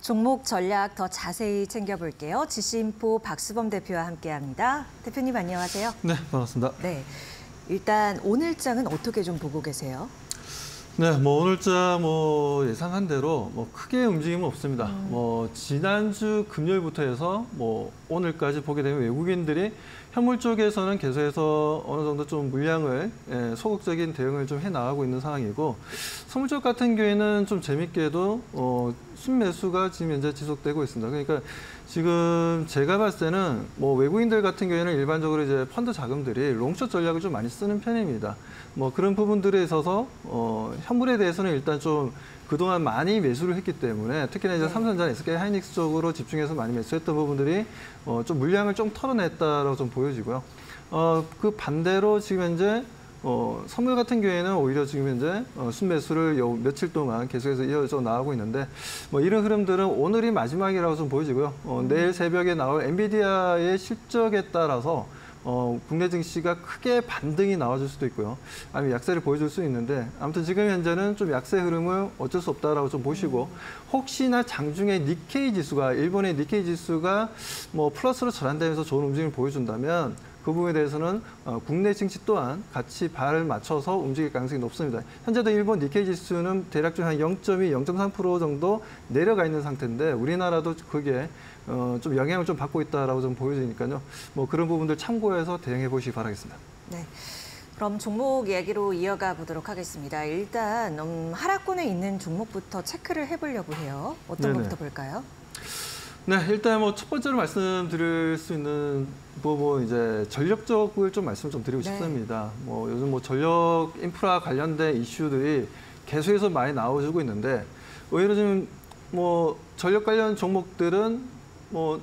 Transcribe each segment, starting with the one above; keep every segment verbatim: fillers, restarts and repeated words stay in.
종목 전략 더 자세히 챙겨볼게요. 지씨인포 박수범 대표와 함께합니다. 대표님 안녕하세요. 네, 반갑습니다. 네, 일단 오늘장은 어떻게 좀 보고 계세요? 네, 뭐 오늘자 뭐 예상한 대로 뭐 크게 움직임은 없습니다. 음. 뭐 지난주 금요일부터 해서 뭐 오늘까지 보게 되면 외국인들이 현물 쪽에서는 계속해서 어느 정도 좀 물량을 예, 소극적인 대응을 좀 해 나가고 있는 상황이고, 선물 쪽 같은 경우에는 좀 재밌게도 어, 순매수가 지금 현재 지속되고 있습니다. 그러니까 지금 제가 봤을 때는 뭐 외국인들 같은 경우에는 일반적으로 이제 펀드 자금들이 롱숏 전략을 좀 많이 쓰는 편입니다. 뭐 그런 부분들에 있어서 어, 현물에 대해서는 일단 좀 그동안 많이 매수를 했기 때문에 특히나 이제 네. 삼성전자, 에스케이 하이닉스 쪽으로 집중해서 많이 매수했던 부분들이 어, 좀 물량을 좀 털어냈다라고 좀 보여지고요. 어, 그 반대로 지금 현재 어, 선물 같은 경우에는 오히려 지금 현재 어, 순매수를 요 며칠 동안 계속해서 이어져 나가고 있는데, 뭐 이런 흐름들은 오늘이 마지막이라고 좀 보여지고요. 어, 음. 내일 새벽에 나올 엔비디아의 실적에 따라서 어, 국내 증시가 크게 반등이 나와줄 수도 있고요. 아니면 약세를 보여줄 수 있는데, 아무튼 지금 현재는 좀 약세 흐름을 어쩔 수 없다라고 좀 보시고, 혹시나 장중에 니케이 지수가, 일본의 니케이 지수가 뭐 플러스로 전환되면서 좋은 움직임을 보여준다면 그 부분에 대해서는 어, 국내 증시 또한 같이 발을 맞춰서 움직일 가능성이 높습니다. 현재도 일본 니케이 지수는 대략 한 영 점 이, 영 점 삼 퍼센트 정도 내려가 있는 상태인데, 우리나라도 그게 어, 좀 영향을 좀 받고 있다라고 좀 보여지니까요. 뭐 그런 부분들 참고해서 대응해 보시기 바라겠습니다. 네. 그럼 종목 이야기로 이어가 보도록 하겠습니다. 일단 음, 하락권에 있는 종목부터 체크를 해보려고 해요. 어떤 네네. 것부터 볼까요? 네, 일단 뭐 첫 번째로 말씀드릴 수 있는 뭐 이제 전력 쪽을 좀 말씀 좀 드리고 네. 싶습니다. 뭐 요즘 뭐 전력 인프라 관련된 이슈들이 계속해서 많이 나와주고 있는데, 오히려 지금 뭐 전력 관련 종목들은 뭐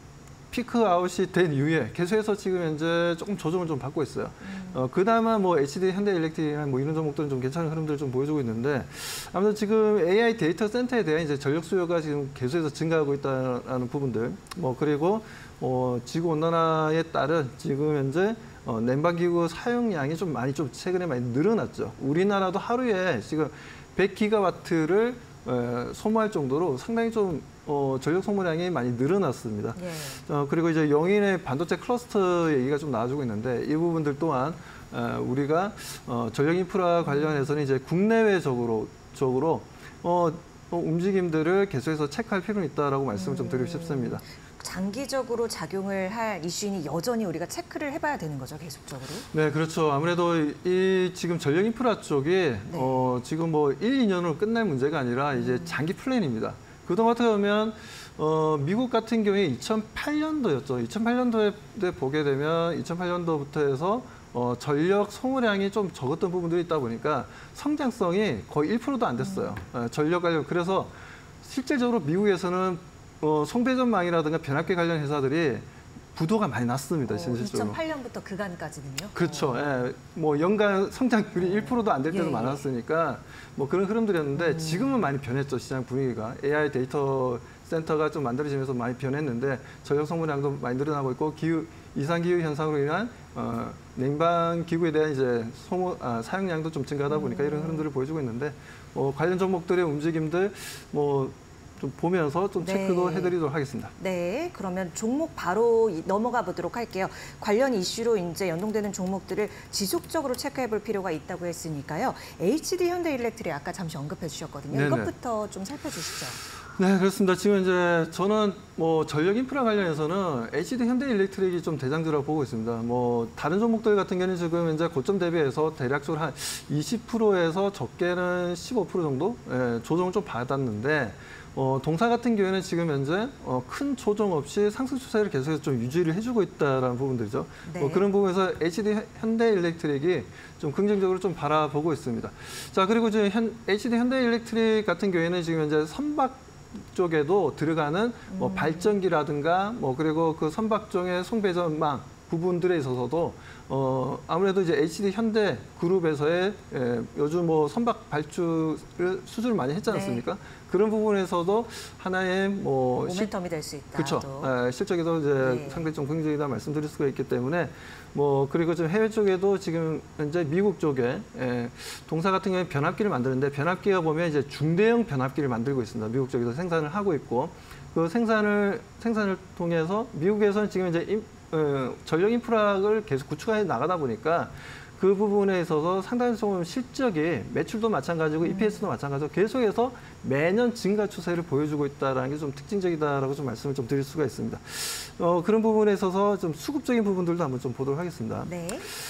피크 아웃이 된 이후에 계속해서 지금 현재 조금 조정을 좀 받고 있어요. 음. 어, 그나마 뭐 에이치디, 현대일렉트릭 뭐 이런 종목들은 좀 괜찮은 흐름들을 좀 보여주고 있는데, 아무튼 지금 에이아이 데이터 센터에 대한 이제 전력 수요가 지금 계속해서 증가하고 있다는 부분들, 뭐 그리고 어, 지구 온난화에 따른 지금 현재 어, 냉방기구 사용량이 좀 많이 좀 최근에 많이 늘어났죠. 우리나라도 하루에 지금 백 기가와트를 에, 소모할 정도로 상당히 좀 어, 전력 소모량이 많이 늘어났습니다. 예. 어, 그리고 이제 영인의 반도체 클러스터 얘기가 좀 나와주고 있는데, 이 부분들 또한 어, 우리가 어, 전력 인프라 관련해서는 이제 국내외적으로 적으로 어, 어, 움직임들을 계속해서 체크할 필요는 있다라고 말씀을 좀 드리고 싶습니다. 장기적으로 작용을 할 이슈니 여전히 우리가 체크를 해봐야 되는 거죠, 계속적으로? 네, 그렇죠. 아무래도 이 지금 전력 인프라 쪽이 네. 어, 지금 뭐 일, 이 년으로 끝날 문제가 아니라 이제 장기 플랜입니다. 그동안 같은 보면 어, 미국 같은 경우에 이천팔 년도였죠. 이천팔 년도에 보게 되면 이천팔 년도부터 해서 어, 전력 소모량이 좀 적었던 부분들이 있다 보니까 성장성이 거의 일 퍼센트도 안 됐어요. 음. 어, 전력 관련. 그래서 실질적으로 미국에서는 어, 송배전망이라든가 변압기 관련 회사들이 부도가 많이 났습니다. 어, 이천팔 년부터 그간까지는요? 그렇죠. 어. 예, 뭐 연간 성장률이 일 퍼센트도 안 될 때도 예, 많았으니까 뭐 그런 흐름들이었는데 음. 지금은 많이 변했죠. 시장 분위기가. 에이아이 데이터 센터가 좀 만들어지면서 많이 변했는데 전력 소모량도 많이 늘어나고 있고, 기후 이상기후 현상으로 인한 어, 냉방 기구에 대한 이제 소모 아, 사용량도 좀 증가하다 보니까 음. 이런 흐름들을 보여주고 있는데, 어, 관련 종목들의 움직임들 뭐 좀 보면서 좀 체크도 네. 해드리도록 하겠습니다. 네, 그러면 종목 바로 넘어가 보도록 할게요. 관련 이슈로 이제 연동되는 종목들을 지속적으로 체크해볼 필요가 있다고 했으니까요. 에이치디 현대일렉트릭 아까 잠시 언급해 주셨거든요. 네네. 이것부터 좀 살펴주시죠. 네, 그렇습니다. 지금 이제 저는 뭐 전력 인프라 관련해서는 에이치디 현대일렉트릭이 좀 대장주라고 보고 있습니다. 뭐 다른 종목들 같은 경우는 지금 이제 고점 대비해서 대략적으로 한 이십 퍼센트에서 적게는 십오 퍼센트 정도 예, 조정을 좀 받았는데, 어, 동사 같은 경우에는 지금 현재 어, 큰 조정 없이 상승 추세를 계속해서 좀 유지를 해주고 있다는 부분들이죠. 네. 어, 그런 부분에서 에이치디 현대일렉트릭이 좀 긍정적으로 좀 바라보고 있습니다. 자, 그리고 지금 현, 에이치디 현대일렉트릭 같은 경우에는 지금 현재 선박 쪽에도 들어가는 뭐 음. 발전기라든가 뭐 그리고 그 선박종의 송배전망 부분들에 있어서도 어, 아무래도 이제 에이치디 현대 그룹에서의 예, 요즘 뭐 선박 발주를 수주를 많이 했지 않습니까? 네. 그런 부분에서도 하나의 뭐 모멘텀이 될 수 있다. 그렇죠. 예, 실적에도 이제 네. 상당히 좀 긍정적이다 말씀드릴 수가 있기 때문에 뭐 그리고 좀 해외 쪽에도 지금 현재 미국 쪽에 예, 동사 같은 경우에 변압기를 만드는데 변압기가 보면 이제 중대형 변압기를 만들고 있습니다. 미국 쪽에서 생산을 하고 있고 그 생산을 생산을 통해서 미국에서는 지금 이제 임, 어, 전력 인프라를 계속 구축해 나가다 보니까 그 부분에 있어서 상당히 좀 실적이 매출도 마찬가지고 음. 이피에스도 마찬가지고 계속해서 매년 증가 추세를 보여주고 있다는 게 좀 특징적이다라고 좀 말씀을 좀 드릴 수가 있습니다. 어, 그런 부분에 있어서 좀 수급적인 부분들도 한번 좀 보도록 하겠습니다. 네.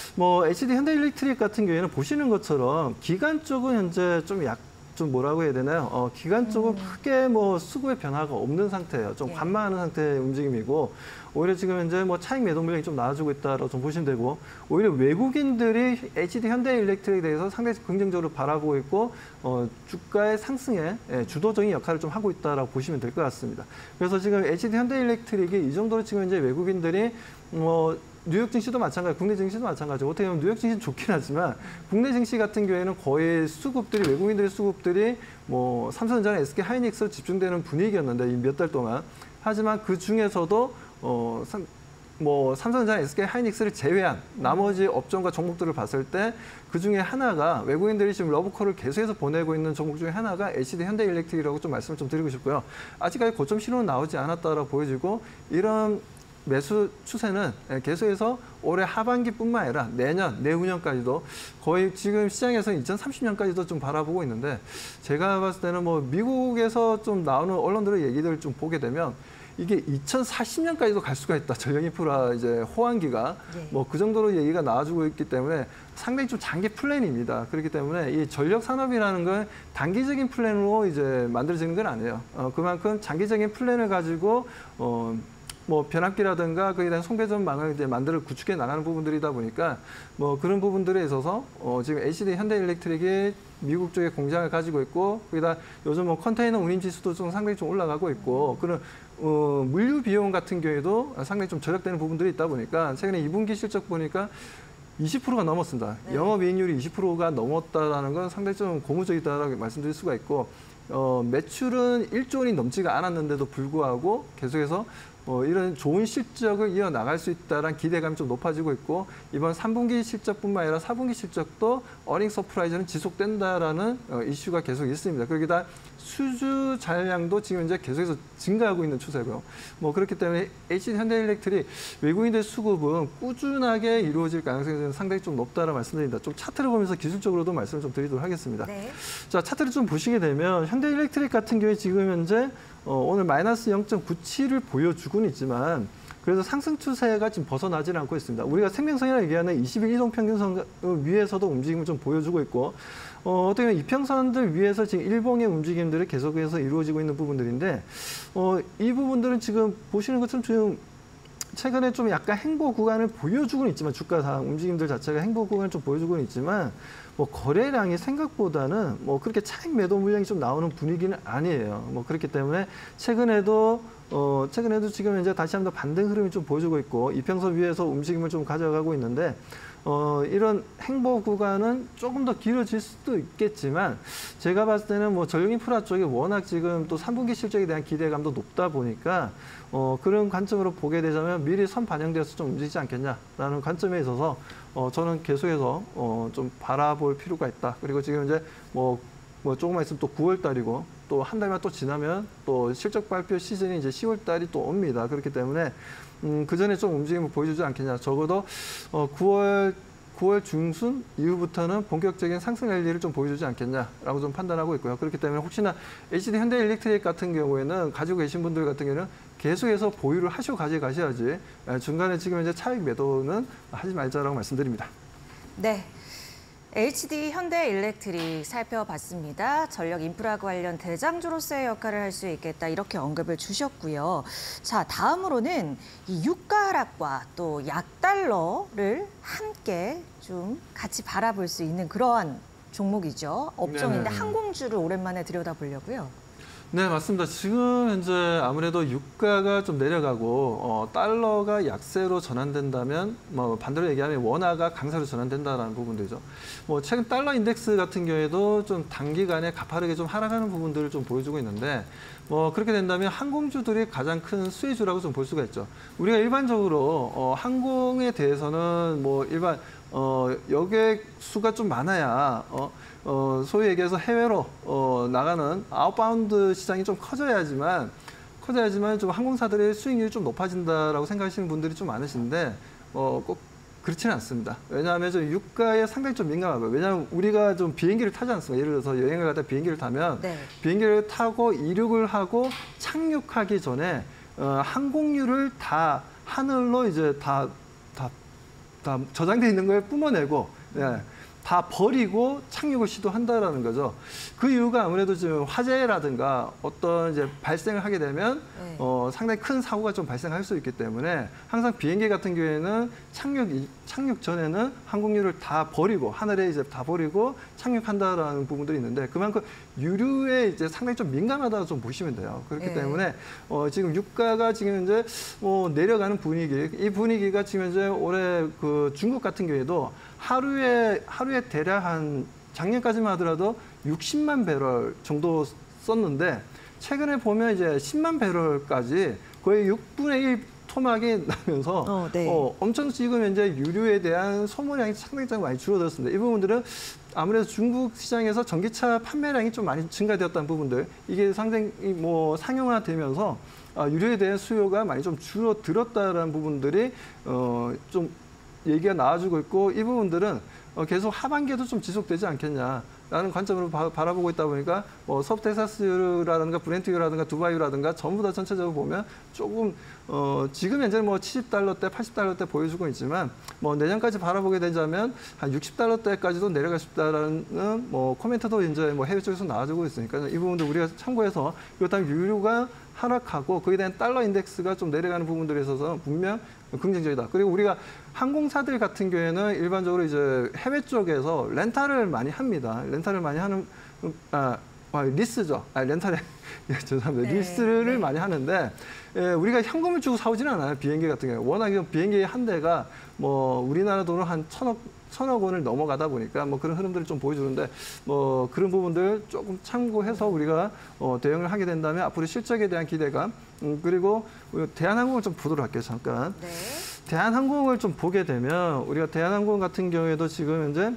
뭐 에이치디 현대일렉트릭 같은 경우에는 보시는 것처럼 기관 쪽은 현재 좀 약 좀 뭐라고 해야 되나요? 어, 기관 쪽은 음. 크게 뭐 수급의 변화가 없는 상태예요. 좀 네. 관망하는 상태의 움직임이고 오히려 지금 현재 뭐 차익 매도 물량이 좀 나아지고 있다라고 좀 보시면 되고 오히려 외국인들이 에이치디 현대일렉트릭에 대해서 상당히 긍정적으로 바라보고 있고 어, 주가의 상승에 예, 주도적인 역할을 좀 하고 있다라고 보시면 될 것 같습니다. 그래서 지금 에이치디 현대일렉트릭이 이 정도로 지금 이제 외국인들이 뭐 뉴욕 증시도 마찬가지, 국내 증시도 마찬가지고 어떻게 보면 뉴욕 증시는 좋긴 하지만 국내 증시 같은 경우에는 거의 수급들이 외국인들의 수급들이 뭐 삼성전자나 에스케이 하이닉스로 집중되는 분위기였는데 이 몇 달 동안 하지만 그 중에서도 어, 삼, 뭐 삼성전자, 에스케이 하이닉스를 제외한 나머지 업종과 종목들을 봤을 때 그 중에 하나가 외국인들이 지금 러브콜을 계속해서 보내고 있는 종목 중에 하나가 에이치디 현대일렉트릭이라고 좀 말씀을 좀 드리고 싶고요. 아직까지 고점 신호는 나오지 않았다라고 보여지고 이런 매수 추세는 계속해서 올해 하반기뿐만 아니라 내년, 내후년까지도 거의 지금 시장에서 이천삼십 년까지도 좀 바라보고 있는데 제가 봤을 때는 뭐 미국에서 좀 나오는 언론들의 얘기들을 좀 보게 되면 이게 이천사십 년까지도 갈 수가 있다. 전력 인프라 이제 호황기가 네. 뭐 그 정도로 얘기가 나와주고 있기 때문에 상당히 좀 장기 플랜입니다. 그렇기 때문에 이 전력 산업이라는 건 단기적인 플랜으로 이제 만들어지는 건 아니에요. 어, 그만큼 장기적인 플랜을 가지고 어, 뭐 변압기라든가 거기에 대한 송배전망을 이제 만들어 구축해 나가는 부분들이다 보니까 뭐 그런 부분들에 있어서 어 지금 에이치디 현대일렉트릭이 미국 쪽에 공장을 가지고 있고 거기다 요즘 뭐 컨테이너 운임 지수도 좀 상당히 좀 올라가고 있고 그런 어 물류 비용 같은 경우에도 상당히 좀 절약되는 부분들이 있다 보니까 최근에 이 분기 실적 보니까 이십 퍼센트가 넘었습니다. 네. 영업이익률이 이십 퍼센트가 넘었다라는 건 상당히 좀 고무적이다라고 말씀드릴 수가 있고 어 매출은 일조 원이 넘지가 않았는데도 불구하고 계속해서 어, 이런 좋은 실적을 이어나갈 수 있다는 기대감이 좀 높아지고 있고 이번 삼 분기 실적뿐만 아니라 사 분기 실적도 어닝 서프라이즈는 지속된다라는 어, 이슈가 계속 있습니다. 거기다 수주 잔량도 지금 이제 계속해서 증가하고 있는 추세고요. 뭐 그렇기 때문에 에이치디 현대일렉트릭 외국인들 수급은 꾸준하게 이루어질 가능성이 상당히 좀 높다라는 말씀드립니다. 좀 차트를 보면서 기술적으로도 말씀을 좀 드리도록 하겠습니다. 네. 자, 차트를 좀 보시게 되면 현대일렉트릭 같은 경우에 지금 현재 어, 오늘 마이너스 영 점 구칠을 보여주고는 있지만 그래서 상승 추세가 지금 벗어나지는 않고 있습니다. 우리가 생명선이라고 얘기하는 이십 일 이동 평균선 위에서도 움직임을 좀 보여주고 있고 어, 어떻게 보면 이평선들 위에서 지금 일봉의 움직임들이 계속해서 이루어지고 있는 부분들인데 어, 이 부분들은 지금 보시는 것처럼 지금 최근에 좀 약간 행보 구간을 보여주고는 있지만 주가상 움직임들 자체가 행보 구간을 좀 보여주고는 있지만 뭐 거래량이 생각보다는 뭐 그렇게 차익 매도 물량이 좀 나오는 분위기는 아니에요. 뭐 그렇기 때문에 최근에도 어 최근에도 지금 이제 다시 한번 반등 흐름이 좀 보여주고 있고 이평선 위에서 움직임을 좀 가져가고 있는데 어 이런 행보 구간은 조금 더 길어질 수도 있겠지만 제가 봤을 때는 뭐 전력 인프라 쪽이 워낙 지금 또 삼 분기 실적에 대한 기대감도 높다 보니까 어 그런 관점으로 보게 되자면 미리 선 반영되어서 좀 움직이지 않겠냐라는 관점에 있어서 어 저는 계속해서 어 좀 바라볼 필요가 있다. 그리고 지금 이제 뭐 뭐 조금만 있으면 또 구월 달이고 또 한 달만 또 지나면 또 실적 발표 시즌이 이제 시월 달이 또 옵니다. 그렇기 때문에 음, 그 전에 좀 움직임을 보여주지 않겠냐. 적어도 어, 구월 구월 중순 이후부터는 본격적인 상승 랠리를 좀 보여주지 않겠냐라고 좀 판단하고 있고요. 그렇기 때문에 혹시나 에이치디 현대일렉트릭 같은 경우에는 가지고 계신 분들 같은 경우는 계속해서 보유를 하시고 가져가셔야지 중간에 지금 이제 차익 매도는 하지 말자라고 말씀드립니다. 네. 에이치디 현대일렉트릭 살펴봤습니다. 전력 인프라 관련 대장주로서의 역할을 할 수 있겠다 이렇게 언급을 주셨고요. 자, 다음으로는 이 유가 하락과 또 약달러를 함께 좀 같이 바라볼 수 있는 그러한 종목이죠. 업종인데 네네. 항공주를 오랜만에 들여다보려고요. 네, 맞습니다. 지금 현재 아무래도 유가가 좀 내려가고 어, 달러가 약세로 전환된다면 뭐 반대로 얘기하면 원화가 강세로 전환된다라는 부분들이죠. 뭐 최근 달러 인덱스 같은 경우에도 좀 단기간에 가파르게 좀 하락하는 부분들을 좀 보여주고 있는데 뭐 그렇게 된다면 항공주들이 가장 큰 수혜주라고 좀 볼 수가 있죠. 우리가 일반적으로 어, 항공에 대해서는 뭐 일반 어, 여객 수가 좀 많아야 어, 어, 소위 얘기해서 해외로 어, 나가는 아웃바운드 시장이 좀 커져야지만 커져야지만 좀 항공사들의 수익률이 좀 높아진다라고 생각하시는 분들이 좀 많으신데 어, 꼭 그렇지는 않습니다. 왜냐하면 좀 유가에 상당히 좀 민감하고요. 왜냐하면 우리가 좀 비행기를 타지 않습니까? 예를 들어서 여행을 가다 비행기를 타면 네. 비행기를 타고 이륙을 하고 착륙하기 전에 어, 항공유를 다 하늘로 이제 다, 다, 다 저장돼 있는 걸 뿜어내고 예, 다 버리고 착륙을 시도한다라는 거죠. 그 이유가 아무래도 지금 화재라든가 어떤 이제 발생을 하게 되면 네. 어, 상당히 큰 사고가 좀 발생할 수 있기 때문에 항상 비행기 같은 경우에는 착륙 착륙 전에는 항공유를 다 버리고 하늘에 이제 다 버리고 착륙한다라는 부분들이 있는데 그만큼 유류에 이제 상당히 좀 민감하다고 좀 보시면 돼요. 그렇기 네. 때문에 어, 지금 유가가 지금 이제 뭐 내려가는 분위기, 이 분위기가 지금 이제 올해 그 중국 같은 경우에도 하루에 하루에 대략 한 작년까지만 하더라도 육십만 배럴 정도 썼는데 최근에 보면 이제 십만 배럴까지 거의 육분의 일 토막이 나면서 어, 네. 어, 엄청 지금 현재 유류에 대한 소모량이 상당히 좀 많이 줄어들었습니다. 이 부분들은 아무래도 중국 시장에서 전기차 판매량이 좀 많이 증가되었다는 부분들 이게 상당히 뭐 상용화되면서 어, 유류에 대한 수요가 많이 좀 줄어들었다는 부분들이 어, 좀 얘기가 나와주고 있고 이 부분들은 어, 계속 하반기에도 좀 지속되지 않겠냐라는 관점으로 바, 바라보고 있다 보니까 뭐 서브텍사스유라든가 브렌트유라든가 두바이유라든가 전부 다 전체적으로 보면 조금 어, 지금 현재 뭐 칠십 달러대, 팔십 달러대 보여주고 있지만 뭐 내년까지 바라보게 되자면 한 육십 달러대까지도 내려갈 수 있다라는 뭐 코멘트도 이제 뭐 해외 쪽에서 나와주고 있으니까 이 부분도 우리가 참고해서 그렇다면 유류가 하락하고 거기에 대한 달러 인덱스가 좀 내려가는 부분들에 있어서 분명 긍정적이다. 그리고 우리가 항공사들 같은 경우에는 일반적으로 이제 해외 쪽에서 렌탈을 많이 합니다. 렌탈을 많이 하는 아, 아 리스죠. 아, 렌탈에 예, 죄송합니다. 네, 리스를 네. 많이 하는데 예, 우리가 현금을 주고 사오지는 않아요. 비행기 같은 경우 워낙 비행기 한 대가 뭐 우리나라 돈으로 한 천억 천억 원을 넘어가다 보니까 뭐 그런 흐름들을 좀 보여주는데 뭐 그런 부분들 조금 참고해서 우리가 어, 대응을 하게 된다면 앞으로 실적에 대한 기대감 음, 그리고 대한항공을 좀 보도록 할게요. 잠깐. 네. 대한항공을 좀 보게 되면 우리가 대한항공 같은 경우에도 지금 현재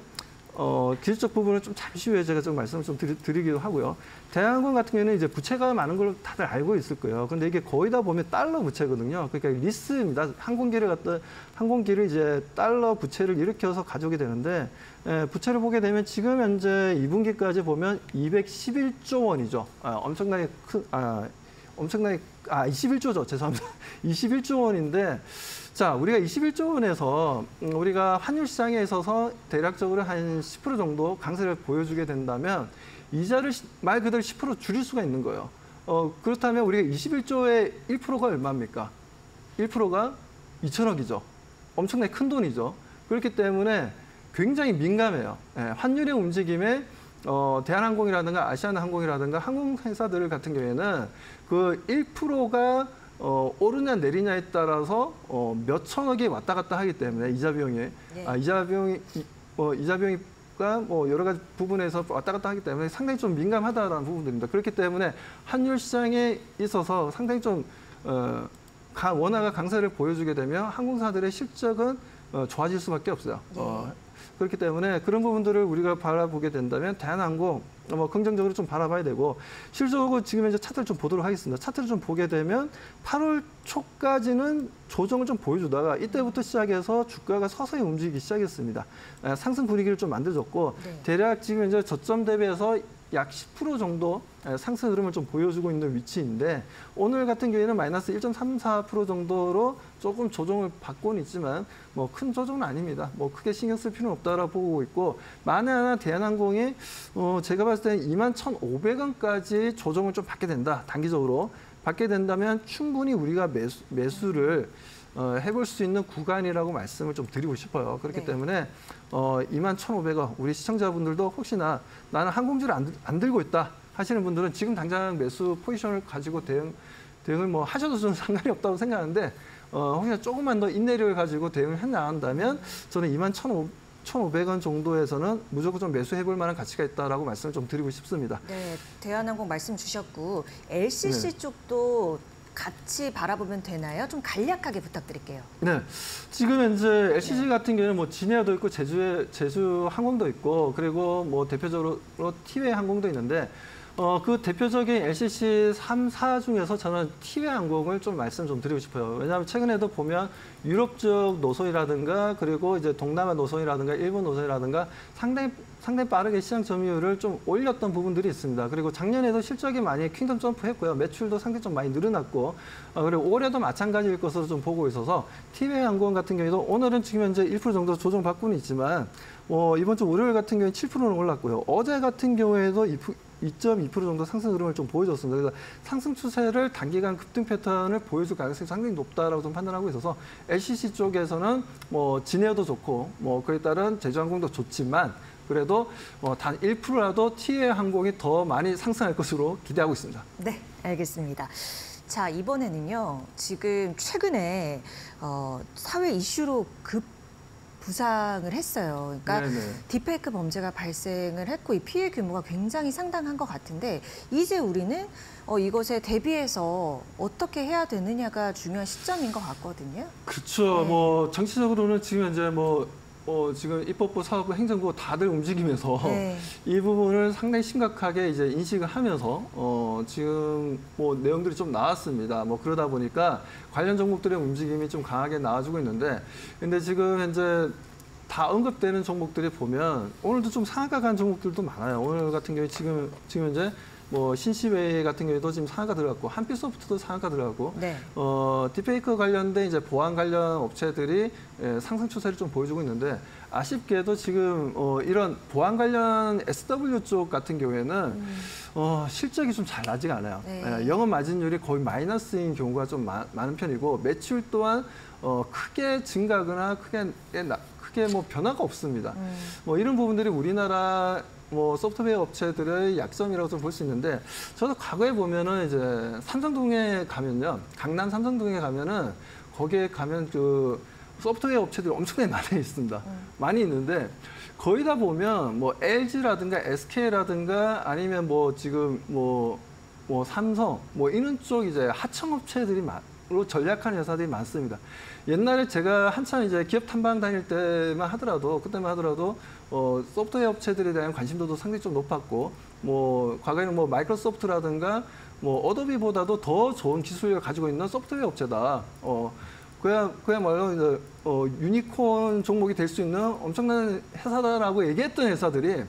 어, 기술적 부분을 좀 잠시 후에 제가 좀 말씀을 좀 드리, 드리기도 하고요. 대한항공 같은 경우에는 이제 부채가 많은 걸로 다들 알고 있을 거예요. 근데 이게 거의 다 보면 달러 부채거든요. 그러니까 리스입니다. 항공기를 갖다 항공기를 이제 달러 부채를 일으켜서 가져오게 되는데 에, 부채를 보게 되면 지금 현재 이 분기까지 보면 이백십일조 원이죠. 아, 엄청나게 큰 아, 엄청나게 아 이십일조죠. 죄송합니다. 이십일조 원인데 자, 우리가 이십일조 원에서 우리가 환율 시장에 있어서 대략적으로 한 십 퍼센트 정도 강세를 보여주게 된다면 이자를 말 그대로 십 퍼센트 줄일 수가 있는 거예요. 어, 그렇다면 우리가 이십일조의 일 퍼센트가 얼마입니까? 일 퍼센트가 이천억이죠. 엄청나게 큰 돈이죠. 그렇기 때문에 굉장히 민감해요. 예, 환율의 움직임에 어, 대한항공이라든가 아시아나항공이라든가 항공회사들 같은 경우에는 그 일 퍼센트가 어, 오르냐 내리냐에 따라서 어, 몇 천억이 왔다 갔다 하기 때문에 이자 비용이 네. 아, 이자 비용이 어, 이자 비용이가 뭐 여러 가지 부분에서 왔다 갔다 하기 때문에 상당히 좀 민감하다라는 부분들입니다. 그렇기 때문에 환율 시장에 있어서 상당히 좀 어, 강, 원화가 강세를 보여주게 되면 항공사들의 실적은 어, 좋아질 수밖에 없어요. 네. 어, 그렇기 때문에 그런 부분들을 우리가 바라보게 된다면 대한항공 뭐 긍정적으로 좀 바라봐야 되고 실적으로 지금 현재 차트를 좀 보도록 하겠습니다. 차트를 좀 보게 되면 팔월 초까지는 조정을 좀 보여주다가 이때부터 시작해서 주가가 서서히 움직이기 시작했습니다. 상승 분위기를 좀 만들어줬고 네. 대략 지금 현재 저점 대비해서 약 십 퍼센트 정도 상승 흐름을 좀 보여주고 있는 위치인데 오늘 같은 경우에는 마이너스 일 점 삼사 퍼센트 정도로 조금 조정을 받고는 있지만 뭐 큰 조정은 아닙니다. 뭐 크게 신경 쓸 필요는 없다라고 보고 있고 만에 하나 대한항공이 어 제가 봤을 때는 이만 천오백 원까지 조정을 좀 받게 된다. 단기적으로 받게 된다면 충분히 우리가 매수, 매수를 어, 해볼 수 있는 구간이라고 말씀을 좀 드리고 싶어요. 그렇기 네. 때문에 어, 이만 천오백 원 우리 시청자분들도 혹시나 나는 항공주를 안, 안 들고 있다 하시는 분들은 지금 당장 매수 포지션을 가지고 대응, 대응을 뭐 하셔도 저는 상관이 없다고 생각하는데 어, 혹시나 조금만 더 인내력을 가지고 대응을 해 나간다면 저는 이만 천오백 원 정도에서는 무조건 좀 매수해 볼 만한 가치가 있다라고 말씀을 좀 드리고 싶습니다. 네, 대한항공 말씀 주셨고 엘씨씨 네. 쪽도 같이 바라보면 되나요? 좀 간략하게 부탁드릴게요. 네, 지금 현재 엘씨씨 네. 같은 경우는 뭐 진에어도 있고 제주에 제주 항공도 있고 그리고 뭐 대표적으로 티웨이 항공도 있는데 어, 그 대표적인 엘씨씨 삼, 사 중에서 저는 티웨이 항공을 좀 말씀 좀 드리고 싶어요. 왜냐하면 최근에도 보면 유럽 쪽 노선이라든가 그리고 이제 동남아 노선이라든가 일본 노선이라든가 상당히 상당히 빠르게 시장 점유율을 좀 올렸던 부분들이 있습니다. 그리고 작년에도 실적이 많이 킹덤 점프했고요. 매출도 상당히 좀 많이 늘어났고 어, 그리고 올해도 마찬가지일 것으로 좀 보고 있어서 티웨이 항공 같은 경우에도 오늘은 지금 현재 일 퍼센트 정도 조정받고는 있지만 뭐 이번 주 월요일 같은 경우에 칠 퍼센트는 올랐고요. 어제 같은 경우에도 이 점 이 퍼센트 정도 상승 흐름을 좀 보여줬습니다. 그래서 상승 추세를 단기간 급등 패턴을 보여줄 가능성이 상당히 높다라고 좀 판단하고 있어서 엘씨씨 쪽에서는 뭐 진에어도 좋고 뭐 그에 따른 제주항공도 좋지만 그래도 어, 단 일 퍼센트라도 티웨이 항공이 더 많이 상승할 것으로 기대하고 있습니다. 네, 알겠습니다. 자, 이번에는요. 지금 최근에 어, 사회 이슈로 급 부상을 했어요. 그러니까 네네. 딥페이크 범죄가 발생을 했고 이 피해 규모가 굉장히 상당한 것 같은데 이제 우리는 어, 이것에 대비해서 어떻게 해야 되느냐가 중요한 시점인 것 같거든요. 그렇죠. 네. 뭐 정치적으로는 지금 이제 뭐 어, 지금 입법부, 사법부, 행정부 다들 움직이면서 네. 이 부분을 상당히 심각하게 이제 인식을 하면서 어, 지금 뭐 내용들이 좀 나왔습니다. 뭐 그러다 보니까 관련 종목들의 움직임이 좀 강하게 나와주고 있는데, 근데 지금 현재 다 언급되는 종목들이 보면 오늘도 좀 상한가 간 종목들도 많아요. 오늘 같은 경우에 지금 지금 현재 뭐 신시웨이 같은 경우에도 지금 상한가 들어갔고 한빛소프트도 상한가 들어갔고 네. 어, 딥페이크 관련된 이제 보안 관련 업체들이 예, 상승 추세를 좀 보여주고 있는데 아쉽게도 지금 어, 이런 보안 관련 에스더블유 쪽 같은 경우에는 음. 어, 실적이 좀 잘 나지가 않아요. 네. 예, 영업 마진율이 거의 마이너스인 경우가 좀 마, 많은 편이고 매출 또한 어, 크게 증가하거나 크게 나, 크게 뭐 변화가 없습니다. 음. 뭐 이런 부분들이 우리나라 뭐 소프트웨어 업체들의 약점이라고 좀 볼 수 있는데 저도 과거에 보면은 이제 삼성동에 가면요, 강남 삼성동에 가면은 거기에 가면 그 소프트웨어 업체들이 엄청나게 많이 있습니다. 음. 많이 있는데 거의 다 보면 뭐 엘지라든가 에스케이라든가 아니면 뭐 지금 뭐 뭐 삼성 뭐 이런 쪽 이제 하청 업체들이 많로 전략하는 회사들이 많습니다. 옛날에 제가 한참 이제 기업 탐방 다닐 때만 하더라도 그때만 하더라도 어, 소프트웨어 업체들에 대한 관심도도 상당히 좀 높았고 뭐 과거에는 뭐 마이크로소프트라든가 뭐 어도비보다도 더 좋은 기술력을 가지고 있는 소프트웨어 업체다. 어, 그야 그야말로 이제 어, 유니콘 종목이 될 수 있는 엄청난 회사다라고 얘기했던 회사들이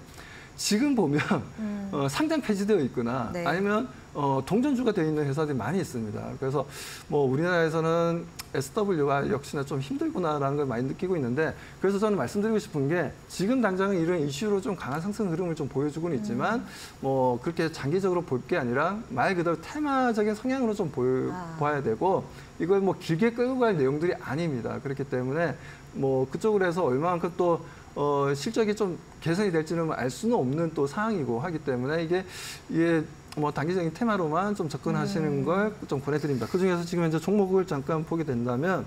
지금 보면 음. 어, 상장 폐지되어 있거나 네. 아니면 어, 동전주가 되어 있는 회사들이 많이 있습니다. 그래서 뭐 우리나라에서는 에스더블유가 역시나 좀 힘들구나라는 걸 많이 느끼고 있는데 그래서 저는 말씀드리고 싶은 게 지금 당장은 이런 이슈로 좀 강한 상승 흐름을 좀 보여주고는 있지만 음. 뭐 그렇게 장기적으로 볼 게 아니라 말 그대로 테마적인 성향으로 좀 볼, 아. 봐야 되고 이걸 뭐 길게 끌고 갈 내용들이 아닙니다. 그렇기 때문에 뭐 그쪽으로 해서 얼마만큼 또 어, 실적이 좀 개선이 될지는 알 수는 없는 또 상황이고 하기 때문에 이게 이게 뭐 단기적인 테마로만 좀 접근하시는 음. 걸 좀 권해드립니다. 그 중에서 지금 현재 종목을 잠깐 보게 된다면,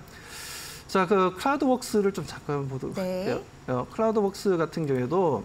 자, 그 클라우드웍스를 좀 잠깐 보도록 네. 할게요. 어, 클라우드웍스 같은 경우에도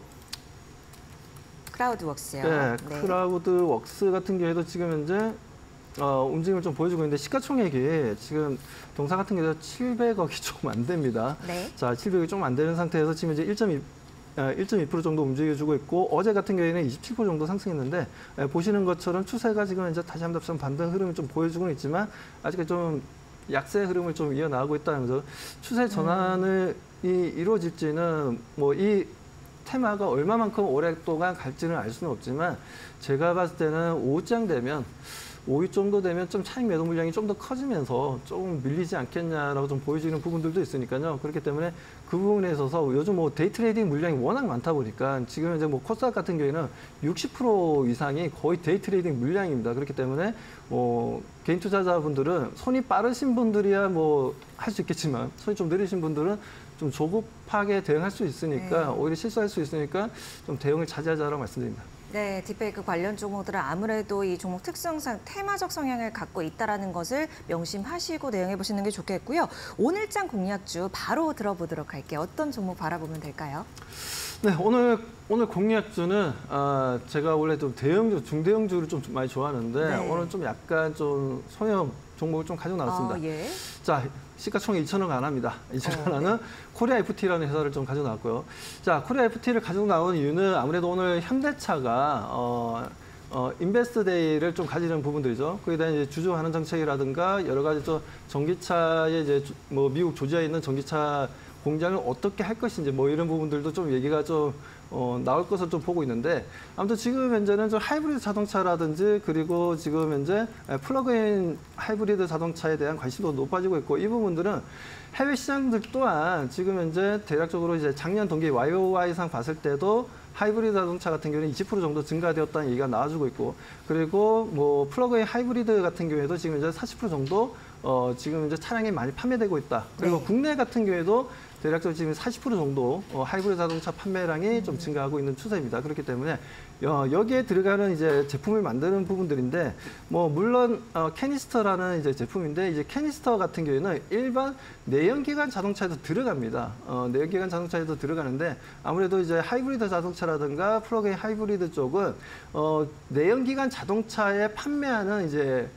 크라우드웍스요. 네, 클라우드웍스 같은 경우에도 지금 현재 어, 움직임을 좀 보여주고 있는데 시가총액이 지금 동사 같은 경우에 칠백억이 조금 안 됩니다. 네. 자, 칠백억이 좀 안 되는 상태에서 지금 이제 일 점 이 일 점 이 퍼센트 정도 움직여주고 있고 어제 같은 경우에는 이십칠 퍼센트 정도 상승했는데 에, 보시는 것처럼 추세가 지금 이제 다시 한번 좀 반등 흐름을 좀 보여주고는 있지만 아직까지 좀 약세 흐름을 좀 이어나가고 있다는 거죠. 추세 전환을 이, 이루어질지는 뭐 이 테마가 얼마만큼 오랫동안 갈지는 알 수는 없지만 제가 봤을 때는 오장 되면 오 위 정도 되면 좀 차익 매도 물량이 좀 더 커지면서 조금 밀리지 않겠냐라고 좀 보여지는 부분들도 있으니까요. 그렇기 때문에 그 부분에 있어서 요즘 뭐 데이 트레이딩 물량이 워낙 많다 보니까 지금 이제 뭐 코스닥 같은 경우에는 육십 퍼센트 이상이 거의 데이 트레이딩 물량입니다. 그렇기 때문에 뭐 개인 투자자분들은 손이 빠르신 분들이야 뭐 할 수 있겠지만 손이 좀 느리신 분들은 좀 조급하게 대응할 수 있으니까 네. 오히려 실수할 수 있으니까 좀 대응을 자제하자라고 말씀드립니다. 네, 딥페이크 관련 종목들은 아무래도 이 종목 특성상 테마적 성향을 갖고 있다는 것을 명심하시고 대응해 보시는 게 좋겠고요. 오늘장 공략주 바로 들어보도록 할게요. 어떤 종목 바라보면 될까요? 네, 오늘 오늘 공략주는 아, 제가 원래 좀 대형주, 중대형주를 좀 많이 좋아하는데 네. 오늘 좀 약간 좀 소형 종목을 좀 가지고 나왔습니다. 어, 예. 자, 시가총액 이천억 안 합니다. 이천억 안 하는 어, 네. 코리아 에프티라는 회사를 좀 가지고 나왔고요. 자, 코리아 에프티를 가지고 나온 이유는 아무래도 오늘 현대차가 어, 어, 인베스트 데이를 좀 가지는 부분들이죠. 거기에 대한 이제 주주환원 정책이라든가 여러 가지 좀 전기차의 이제 주- 뭐 미국 조지아에 있는 전기차 공장을 어떻게 할 것인지 뭐 이런 부분들도 좀 얘기가 좀 어, 나올 것을 좀 보고 있는데 아무튼 지금 현재는 좀 하이브리드 자동차라든지 그리고 지금 현재 플러그인 하이브리드 자동차에 대한 관심도 높아지고 있고 이 부분들은 해외 시장들 또한 지금 현재 대략적으로 이제 작년 동기 와이오와이상 봤을 때도 하이브리드 자동차 같은 경우는 이십 퍼센트 정도 증가되었다는 얘기가 나와주고 있고 그리고 뭐 플러그인 하이브리드 같은 경우에도 지금 현재 사십 퍼센트 정도 어, 지금 이제 차량이 많이 판매되고 있다. 그리고 네. 국내 같은 경우에도 대략적으로 지금 사십 퍼센트 정도 어, 하이브리드 자동차 판매량이 좀 증가하고 있는 추세입니다. 그렇기 때문에 어, 여기에 들어가는 이제 제품을 만드는 부분들인데 뭐 물론 어, 캐니스터라는 이제 제품인데 이제 캐니스터 같은 경우에는 일반 내연기관 자동차에도 들어갑니다. 어, 내연기관 자동차에도 들어가는데 아무래도 이제 하이브리드 자동차라든가 플러그인 하이브리드 쪽은 어, 내연기관 자동차에 판매하는 이제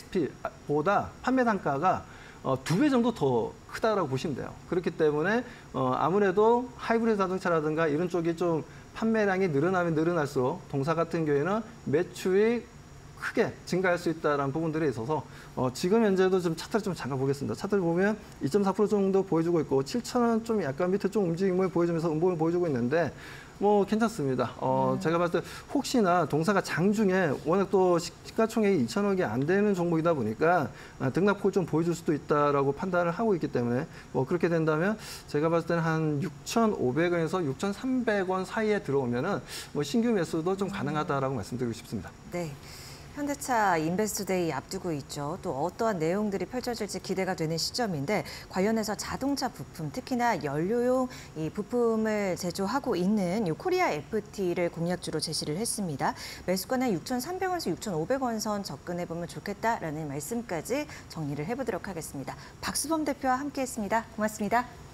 에이에스피보다 판매 단가가 어, 두 배 정도 더 크다라고 보시면 돼요. 그렇기 때문에 어, 아무래도 하이브리드 자동차라든가 이런 쪽이 좀 판매량이 늘어나면 늘어날수록 동사 같은 경우에는 매출이 크게 증가할 수 있다는 부분들에 있어서 어, 지금 현재도 좀 차트를 좀 잠깐 보겠습니다. 차트를 보면 이 점 사 퍼센트 정도 보여주고 있고 칠천 원 좀 약간 밑에 좀 움직임을 보여주면서 음봉을 보여주고 있는데 뭐 괜찮습니다. 어, 음. 제가 봤을 때 혹시나 동사가 장중에 워낙 또 시가총액이 이천억이 안 되는 종목이다 보니까 등락폭을 좀 보여줄 수도 있다라고 판단을 하고 있기 때문에 뭐 그렇게 된다면 제가 봤을 때는 한 육천오백 원에서 육천삼백 원 사이에 들어오면은 뭐 신규 매수도 좀 가능하다라고 말씀드리고 싶습니다. 네. 현대차 인베스트데이 앞두고 있죠. 또 어떠한 내용들이 펼쳐질지 기대가 되는 시점인데 관련해서 자동차 부품, 특히나 연료용 이 부품을 제조하고 있는 이 코리아 에프티를 공략주로 제시를 했습니다. 매수가는 육천삼백 원에서 육천오백 원 선 접근해보면 좋겠다라는 말씀까지 정리를 해보도록 하겠습니다. 박수범 대표와 함께했습니다. 고맙습니다.